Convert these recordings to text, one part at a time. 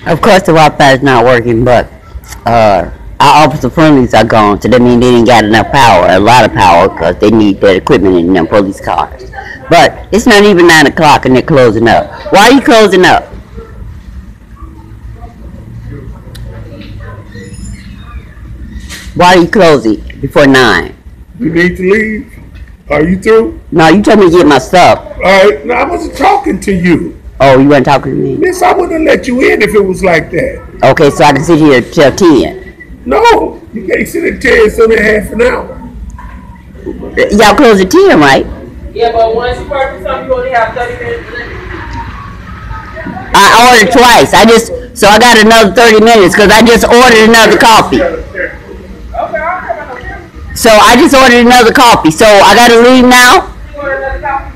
Of course, the Wi-Fi is not working, but our office of friendlies are gone, so that means they didn't got enough power, a lot of power, because they need that equipment in them police cars. But it's not even 9 o'clock and they're closing up. Why are you closing up? Why are you closing before 9? You need to leave. Are you through? No, you told me to get my stuff. All right. No, I wasn't talking to you. Oh, you weren't talking to me? Miss, I wouldn't have let you in if it was like that. Okay, so I can sit here till 10. No, you can't sit at 10. It's only half an hour. Y'all close at 10, right? Yeah, but once you work for something, you only have 30 minutes to leave. I ordered twice. So I got another 30 minutes because I just ordered another coffee. Okay, I don't care about no camera. So I just ordered another coffee. So I got to leave now? You order another coffee?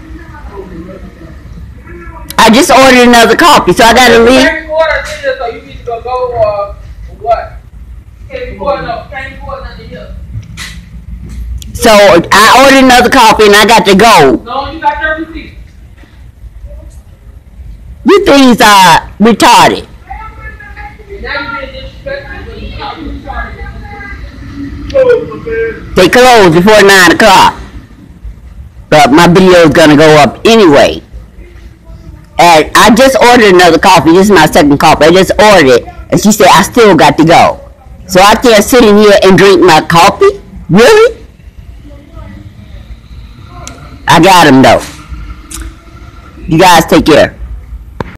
I just ordered another coffee, so I got to leave. Can't record this, so you need to go or what? Can't record nothing here. So I ordered another coffee and I got to go. No, you got your receipt. You things are retarded. Now you being disrespectful, but you not retarded. They close before 9 o'clock. But my video is going to go up anyway. And I just ordered another coffee. This is my second coffee. I just ordered it. And she said, I still got to go. So I can't sit in here and drink my coffee? Really? I got him though. You guys take care.